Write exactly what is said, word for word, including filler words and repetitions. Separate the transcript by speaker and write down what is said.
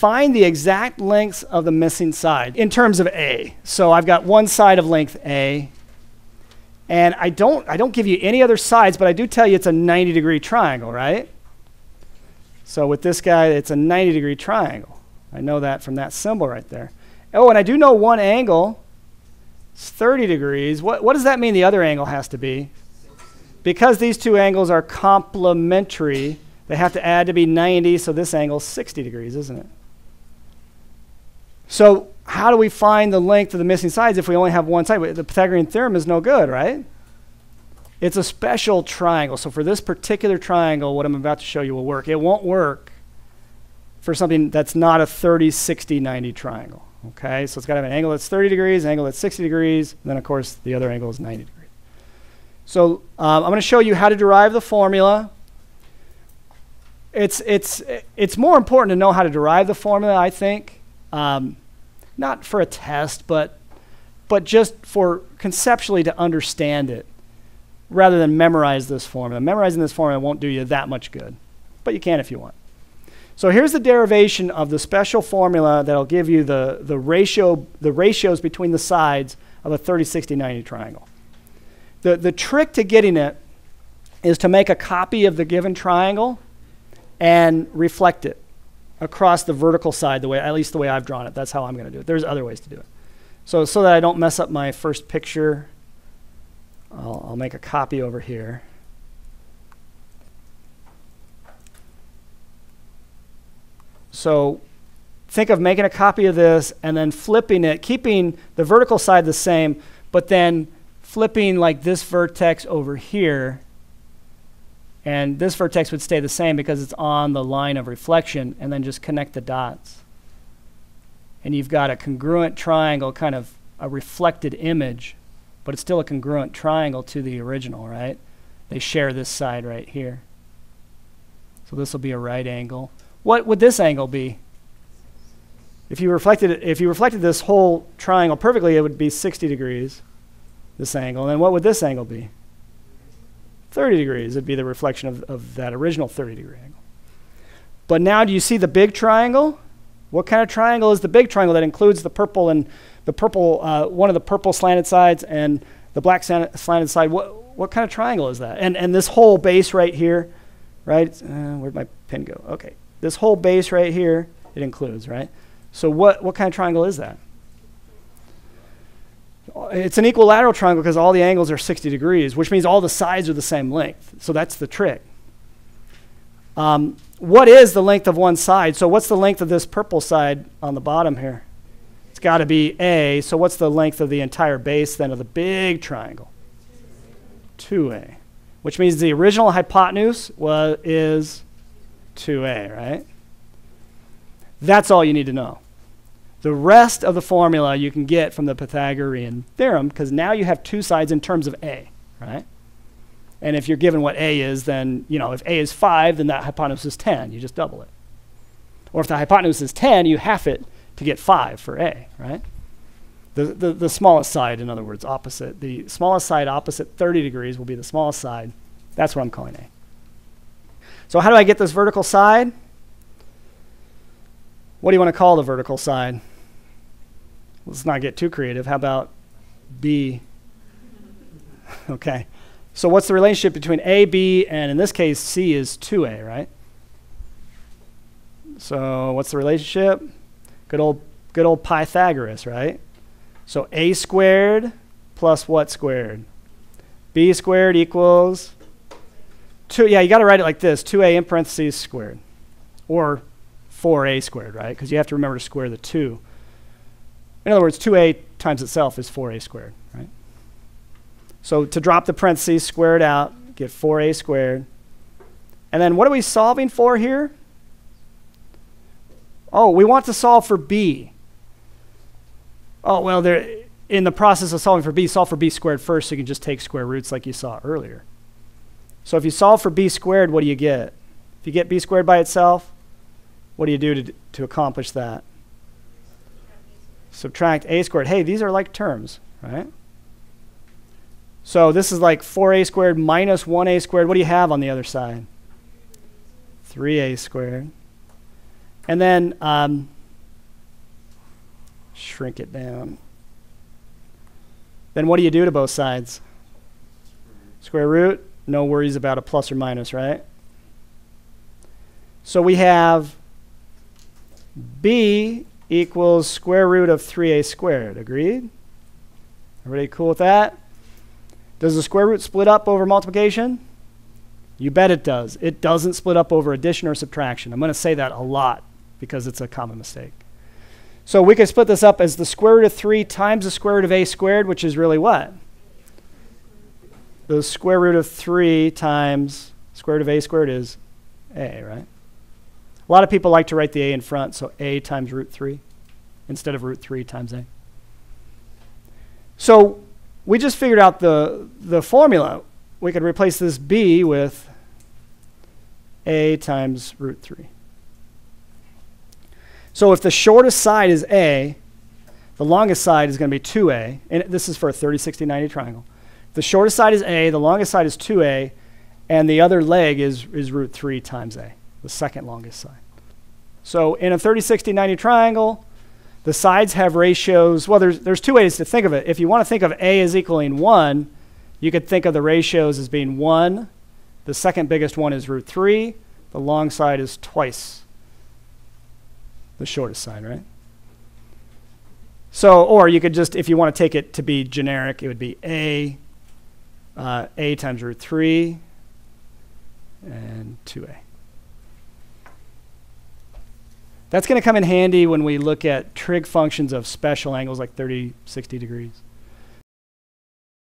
Speaker 1: find the exact lengths of the missing side in terms of A. So I've got one side of length A, and I don't, I don't give you any other sides, but I do tell you it's a ninety degree triangle, right? So with this guy, it's a ninety degree triangle. I know that from that symbol right there. Oh, and I do know one angle. It's thirty degrees. What, what does that mean the other angle has to be? Because these two angles are complementary, they have to add to be ninety, so this angle is sixty degrees, isn't it? So how do we find the length of the missing sides if we only have one side? The Pythagorean theorem is no good, right? It's a special triangle. So for this particular triangle, what I'm about to show you will work. It won't work for something that's not a thirty, sixty, ninety triangle. Okay, so it's got to have an angle that's thirty degrees, an angle that's sixty degrees, and then of course the other angle is ninety degrees. So um, I'm going to show you how to derive the formula. It's, it's, it's more important to know how to derive the formula, I think. Um, not for a test, but, but just for conceptually to understand it, rather than memorize this formula. Memorizing this formula won't do you that much good, but you can if you want. So here's the derivation of the special formula that'll give you the, the, ratio, the ratios between the sides of a thirty, sixty, ninety triangle. The, the trick to getting it is to make a copy of the given triangle and reflect it across the vertical side, the way, at least the way I've drawn it. That's how I'm going to do it. There's other ways to do it. So, so that I don't mess up my first picture, I'll, I'll make a copy over here. So think of making a copy of this and then flipping it, keeping the vertical side the same, but then flipping like this vertex over here. And this vertex would stay the same because it's on the line of reflection, and then just connect the dots. And you've got a congruent triangle, kind of a reflected image, but it's still a congruent triangle to the original, right? They share this side right here. So this will be a right angle. What would this angle be? If you reflected it, if you reflected this whole triangle perfectly, it would be sixty degrees, this angle. And then what would this angle be? thirty degrees. It'd be the reflection of, of that original thirty degree angle. But now do you see the big triangle? What kind of triangle is the big triangle that includes the purple and the purple, uh, one of the purple slanted sides and the black slanted side? What, what kind of triangle is that? And, and this whole base right here, right? Uh, where'd my pen go? Okay. This whole base right here, it includes, right? So what, what kind of triangle is that? It's an equilateral triangle because all the angles are sixty degrees, which means all the sides are the same length. So that's the trick. Um, what is the length of one side? So what's the length of this purple side on the bottom here? It's got to be A. So what's the length of the entire base then of the big triangle? two A, which means the original hypotenuse was, is two A, right? That's all you need to know. The rest of the formula you can get from the Pythagorean theorem, because now you have two sides in terms of A, right? And if you're given what A is, then, you know, if A is five, then that hypotenuse is ten. You just double it. Or if the hypotenuse is ten, you half it to get five for A, right? The, the, the smallest side, in other words, opposite. The smallest side opposite thirty degrees will be the smallest side. That's what I'm calling A. So how do I get this vertical side? What do you want to call the vertical side? Let's not get too creative. How about B? Okay. So what's the relationship between A, B, and in this case, C is two A, right? So what's the relationship? Good old, good old Pythagoras, right? So A squared plus what squared? B squared equals two. Yeah, you got to write it like this: two A in parentheses squared, or four A squared, right? Because you have to remember to square the two. In other words, two A times itself is four A squared, right? So to drop the parentheses, square it out, get four A squared. And then what are we solving for here? Oh, we want to solve for B. Oh, well, there, in the process of solving for B, solve for B squared first so you can just take square roots like you saw earlier. So if you solve for B squared, what do you get? If you get B squared by itself, what do you do to, to accomplish that? Subtract A squared. Hey, these are like terms, right? So this is like four A squared minus one A squared. What do you have on the other side? three A squared. And then um, shrink it down. Then what do you do to both sides? Square root, no worries about a plus or minus, right? So we have b equals square root of three a squared. Agreed? Everybody cool with that? Does the square root split up over multiplication? You bet it does. It doesn't split up over addition or subtraction. I'm going to say that a lot because it's a common mistake. So we can split this up as the square root of three times the square root of a squared, which is really what? The square root of three times square root of a squared is a, right? A lot of people like to write the a in front, so a times root three instead of root three times a. So we just figured out the, the formula. We could replace this b with a times root three. So if the shortest side is a, the longest side is going to be two a. And this is for a thirty, sixty, ninety triangle. The shortest side is a, the longest side is two a, and the other leg is, is root three times a, the second longest side. So in a thirty, sixty, ninety triangle, the sides have ratios. Well, there's, there's two ways to think of it. If you want to think of a as equaling one, you could think of the ratios as being one. The second biggest one is root three. The long side is twice the shortest side, right? So, or you could just, if you want to take it to be generic, it would be a, uh, a times root three, and two a. That's going to come in handy when we look at trig functions of special angles like thirty, sixty degrees.